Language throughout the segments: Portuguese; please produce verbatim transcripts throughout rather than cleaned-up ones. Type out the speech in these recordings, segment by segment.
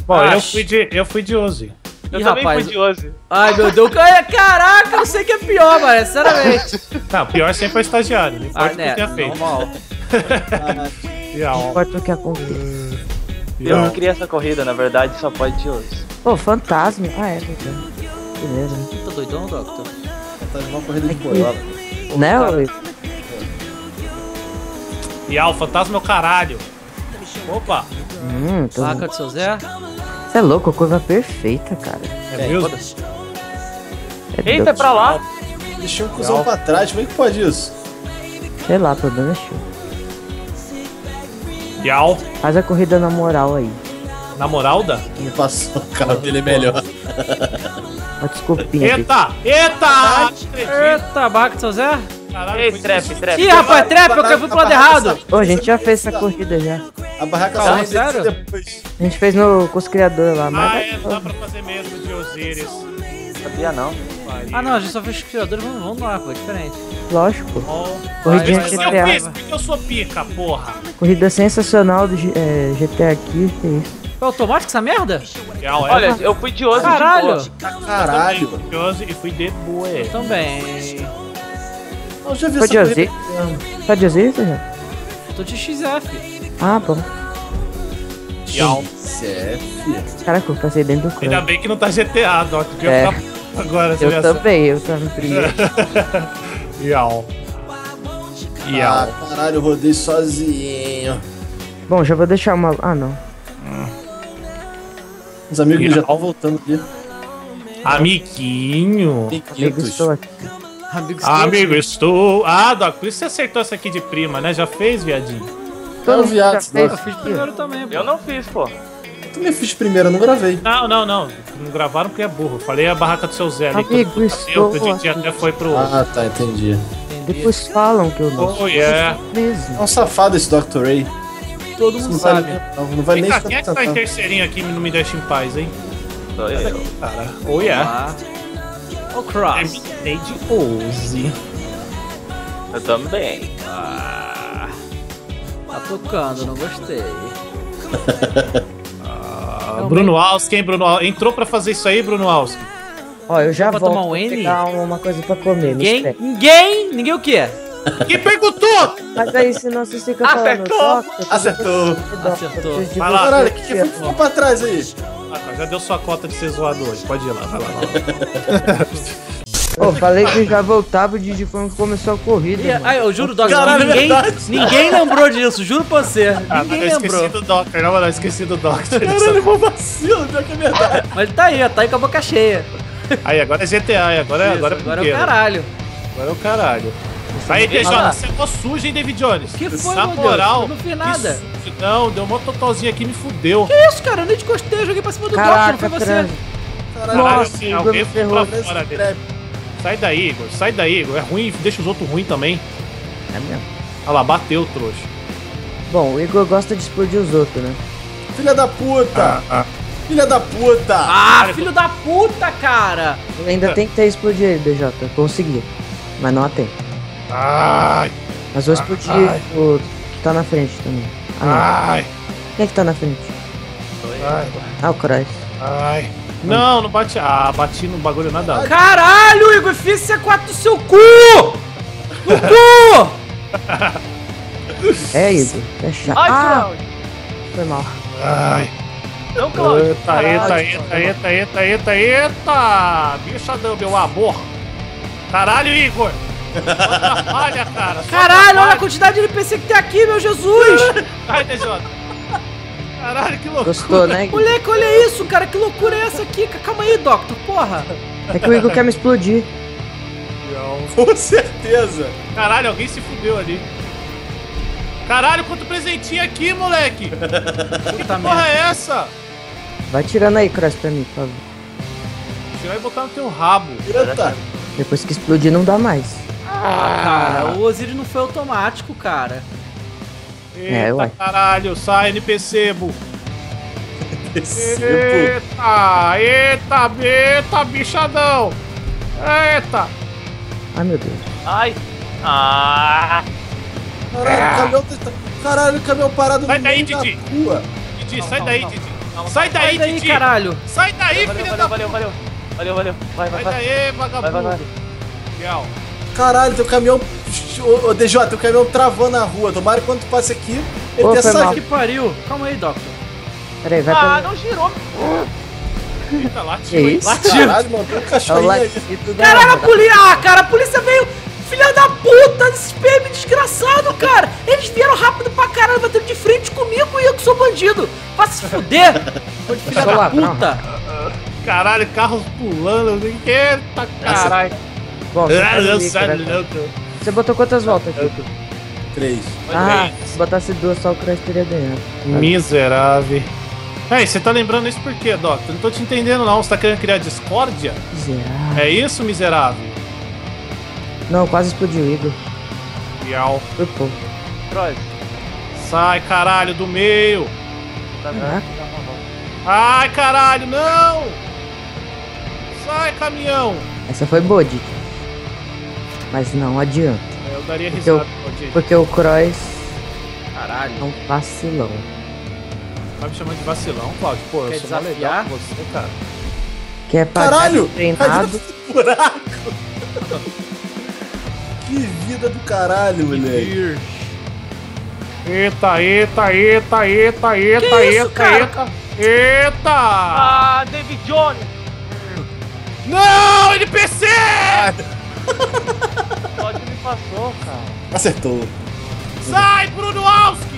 Bom, eu fui de, eu fui de Uzi. Eu Ih, também rapaz. fui de Uzi. Ai, meu Deus. Ai, caraca, não sei o que é pior, mano. Sinceramente. Não, pior sempre é o estagiário. Não importa Ah, o né? que tenha feito. Normal. Não importa o que aconteça. Eu não queria essa corrida, na verdade, só pode de Uzi. Pô, fantasma. Ah, é, verdade. Beleza. Tá doidão, Doctor? Tá uma corrida de boiola. Né, Oi? E ah, o fantasma é o caralho. Opa! Hum, tô... Placa do seu Zé? Você é louco, a curva perfeita, cara. É mesmo? É Eita, é doido. pra lá. Deixei um cuzão pra trás, como é que pode isso? Sei lá, tô dando show. Yau. Faz a corrida na moral aí. Na moral da? Me passou, o carro dele é melhor. Uma desculpinha. Eita! Eita! Eita, barraca do seu Zé? Caralho, Ei, foi trap, isso. trap. Ih, rapaz, trap, eu fui pro lado errado. Ô, a gente já fez essa corrida já. A barraca Não, só vai sério? descer depois. A gente fez no, com os criadores lá, Ah, mas... é, não dá pra fazer mesmo de Osiris. Sabia não. Ah, não, a gente só fez os criadores, vamos, vamos lá, pô, é diferente. Lógico. Bom, Corridinha mas de eu G T A. fiz, porque eu sou pica, porra. Corrida sensacional do G- é, G T A aqui, que isso. Foi automático essa merda? Yau, é. Olha, eu fui de Uzi Caralho. de boa. Caralho. Eu fui de Ozzy e fui de Bué. Também. Eu já vi Foi essa de corrida. Ozzy? Tá de Ozzy, já? Tô de X F. Ah, bom. Yau. C F. Caraca, eu passei dentro do Ainda carro. bem que não tá G T A, Doc. Que É. eu ia ficar agora, você Eu já também, eu tava no primeiro. sabe. Yau. Ah, Yau. caralho, eu rodei sozinho. Bom, já vou deixar uma... Ah, não. Os amigos Não. já estão voltando aqui. Amiguinho. Amigo, Piquitos. estou aqui. Amigos Amigo, estou. Ah, Doc, por isso você acertou essa aqui de prima, né? Já fez, viadinho? Todo mundo já viado, fez. Eu fiz primeiro também, pô. Eu não fiz, pô. Eu também fiz primeiro, eu não gravei. Não, não, não. Não gravaram porque é burro. Falei a barraca do seu Zé ali. Amigo, todo mundo estou sabia, o Didi aqui. até foi pro. Ah, tá, entendi. Depois falam que eu não. Oh, yeah. Mesmo. É um safado esse doutor Ray. Todo Isso mundo não vai, sabe. não, não vai Vem nem cá, ficar quem é que tá em tentando. terceirinho aqui e não me deixa em paz, hein? Sou eu. Cara, oh yeah. Lá. O Cross. Terminei de onze. Eu também. Ah, tá tocando, não gostei. Ah, Bruno Alves, quem Bruno Alves? Entrou pra fazer isso aí, Bruno Alves? Ó, eu já Pra vou tomar um N? pegar uma coisa pra comer. me Ninguém? espera. Ninguém? Ninguém o quê? Quem perguntou? Mas aí, se não vocês ficam falando... Acertou! "Toca", Acertou. Acertou. Vai lá. Caralho, o que, que foi que ficou pra trás aí? Ah, tá, já deu sua cota de ser zoado hoje. Pode ir lá, vai lá. Vai lá. Pô, falei que já voltava, o Didi foi que começou a corrida. E, mano. ai, eu juro, Doc, Caralho, ninguém, verdade. ninguém lembrou disso, juro pra você. Ah, Ninguém mas eu esqueci lembrou. do Doctor, não, mano, eu esqueci do Doctor. Caralho, mó vacilo, pior que é verdade. Mas tá aí, ó, tá aí com a boca cheia. Aí, agora é G T A, agora, Isso, agora é agora é o pequeno. caralho. Agora é o caralho. Aí, D J, você é mó sujo, hein, David Jones? Que foi, Na meu Deus? moral, Eu não fiz nada. que sujo. Não, deu uma totozinha aqui e me fudeu. Que isso, cara? Eu nem te gostei, eu joguei pra cima do Doc, Caraca, não foi você. trans. Caralho, Caralho, Nossa, assim, o alguém Igor me foi ferrou. pra fora dele. Sai daí, Igor, sai daí, Igor. É ruim, deixa os outros ruins também. É mesmo. Olha lá, bateu, trouxa. Bom, o Igor gosta de explodir os outros, né? Filha da puta! Filha da puta! Ah, filho da puta, cara! Eu ainda tem que ter explodir ele, D J. Consegui. Mas não a tem. Ai, Mas vou explodir Ai. o que tá na frente também. Ah, não. ai, Quem é que tá na frente? ai, Ah, o Cross. ai. Não, não bate. Ah, bati no bagulho nada a ver. Caralho, Igor, fiz C quatro no seu cu! No cu! É, Igor. É chato. Ai, Ah, Cláudio. foi mal. Ai. Não, Cláudio. Eita, eita, eita, eita, eita, eita, eita! Bichadão, meu amor! Caralho, Igor! Outra falha, cara! só Caralho, olha a atrapalha. quantidade de N P C que tem aqui, meu Jesus! Ai, D J! Caralho, que loucura! Gostou, né, Igor? Moleque, olha isso, cara, que loucura é essa aqui? Calma aí, Doctor, porra! É que o Igor quer me explodir. Com certeza! Caralho, alguém se fudeu ali. Caralho, quanto presentinho aqui, moleque! Que Puta porra merda. é essa? Vai tirando aí, Cross, pra mim, por favor. Tirar e botar no teu rabo. Eita! Depois que explodir, não dá mais. Cara, o Osiris não foi automático, cara. Eita, É, ué. caralho, sai N P C, bu. Recebo. Eita, eita, eita, bichadão. Eita. Ai, meu Deus. Ai. Ah. Caralho, o caminhão tá... Caralho, o caminhão parado Sai no daí, meio da Didi. rua. Didi, sai daí, Didi. Sai daí, Sai daí, Didi! caralho. Sai daí, Valeu, filha valeu, da valeu, valeu. Valeu, valeu. Vai, vai, Sai vai. daí, Vai, vagabundo! vai, vai. Fiel. Caralho, teu caminhão. Ô, ô D J, teu caminhão travou na rua. Tomara que quando tu passe aqui, ele Ô, tenha foi mal. saído. Que pariu. Calma aí, Doctor. Peraí, vai Ah, pra... não girou. Eita, Que latiu, hein? isso? Latiu. Caralho, mano, tem um É o cachorrinho aí. latido da... Caralho, a polícia. Ah, cara, a polícia veio. Filha da puta, esse P M desgraçado, cara. Eles vieram rápido pra caralho, batendo de frente comigo e eu que sou bandido. Vai se fuder. Foi de filha Sou da ladrão. puta. Caralho, carros pulando. Eita, caralho. Bom, você, Ah, faz eu o saio micro, né? louco. Você botou quantas voltas aqui? Três. Ah, se botasse duas, só o Cross teria ganhado. Miserável. Ei, você tá lembrando isso por quê, Doc? Eu não tô te entendendo não. Você tá querendo criar discórdia? Miserável. É isso, miserável? Não, quase explodiu o Igor. Fiel. Por pouco. Cross. Sai, caralho, do meio. Tá Caraca. vendo? Dá uma volta. Ai, caralho, não! Sai, caminhão! Essa foi boa, Didi. Mas não adianta. Eu daria Porque eu- risada, Claudinho. Porque o Cross Caralho. é um vacilão. Tá me chamando de vacilão, Claudio? Pô, eu Quer sou mó legal desafiar? com você, cara. Que é pagar Caralho! de treinado. Buraco! Que vida do caralho, moleque. Eita, eita, eita, eita, eita, Que isso, eita, cara? eita. Eita! Ah, David Jones. Não, N P C! Pode me passou, cara. Acertou. Sai, Bruno Alski!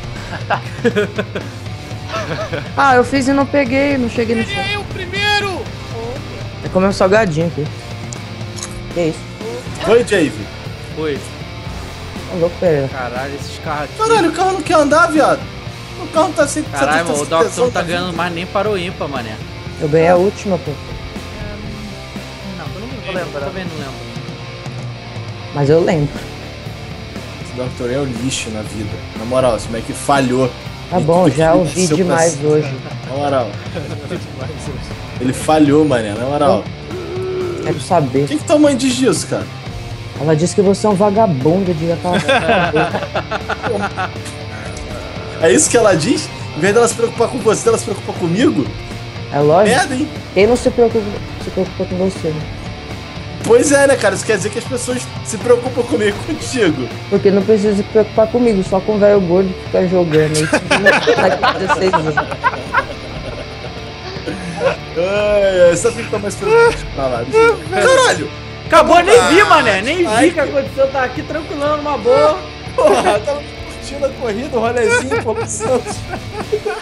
Ah, eu fiz e não peguei, não cheguei no Ele chão. é o primeiro! É comer um salgadinho aqui. Que isso? Foi, Jave. Foi. Tá louco, Pereira. Caralho, esses carros aqui. Caralho, o carro não quer andar, viado. O carro tá sem... Caralho, mano, o Doctor não tá sem- ganhando mais nem para o ímpar, mané. Eu ganhei a última, pô. Não, eu não Tô lembro. lembrando. Também não lembro. Mas eu lembro. Esse doutor é um lixo na vida. Na moral, esse moleque falhou. Tá em bom, tudo já que ele ouvi nasceu pra demais ser. hoje. Na moral. Ele falhou, mané, na moral. Quero saber. Quem que tá a mãe diz disso, cara? Ela disse que você é um vagabundo, diga pra É isso que ela diz? Em vez dela se preocupar com você, ela se preocupa comigo? É lógico. Merda, hein? Quem não se preocupa, se preocupa com você, né? Pois é, né, cara? Isso quer dizer que as pessoas se preocupam comigo e contigo. Porque não precisa se preocupar comigo, só com o velho gordo que fica jogando aí. Daqui dezesseis anos. Ai, ai, sabe o que tá mais preocupante pra lá? Deixa eu- Caralho! Acabou, nem vi, mané. Nem Ai, vi o que aconteceu. Tá aqui tranquilão, numa boa. Porra, tava curtindo a corrida, o rolezinho, pô, pro Santos.